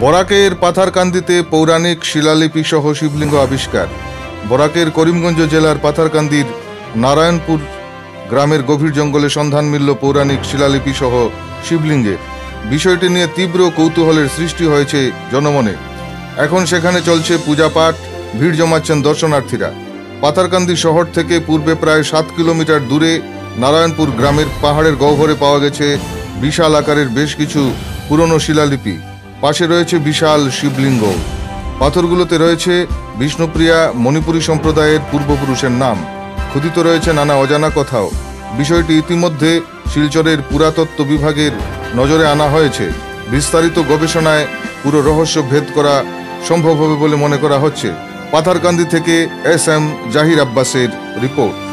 বরাকের পাথারকান্দিতে পৌরাণিক শিলালিপি সহ শিবলিঙ্গ আবিষ্কার। বরাকের করিমগঞ্জ জেলার পাথারকান্দির নারায়ণপুর গ্রামের গভীর জঙ্গলে সন্ধান মিলল পৌরাণিক শিলালিপি সহ শিবলিঙ্গের। বিষয়টি নিয়ে তীব্র কৌতূহলের সৃষ্টি হয়েছে জনমনে। এখন সেখানে চলছে পূজাপাঠ, ভিড় জমাচ্ছেন দর্শনার্থীরা। পাথারকান্দি শহর থেকে পূর্বে প্রায় 7 কিলোমিটার দূরে নারায়ণপুর গ্রামের পাহাড়ের গহ্বরে পাওয়া গেছে বিশাল আকারের বেশ কিছু পুরনো শিলালিপি। পাশে রয়েছে বিশাল শিবলিঙ্গ। পাথরগুলোতে রয়েছে বিষ্ণুপ্রিয়া মণিপুরী সম্প্রদায়ের পূর্বপুরুষের নাম। খোদিত রয়েছে নানা অজানা কথাও। বিষয়টি ইতিমধ্যে শিলচরের পুরাতত্ত্ব বিভাগের নজরে আনা হয়েছে। বিস্তারিত গবেষণায় পুরো রহস্য ভেদ করা সম্ভব হবে বলে মনে করা হচ্ছে। পাথারকান্দি থেকে এস এম জাহির আব্বাসের রিপোর্ট।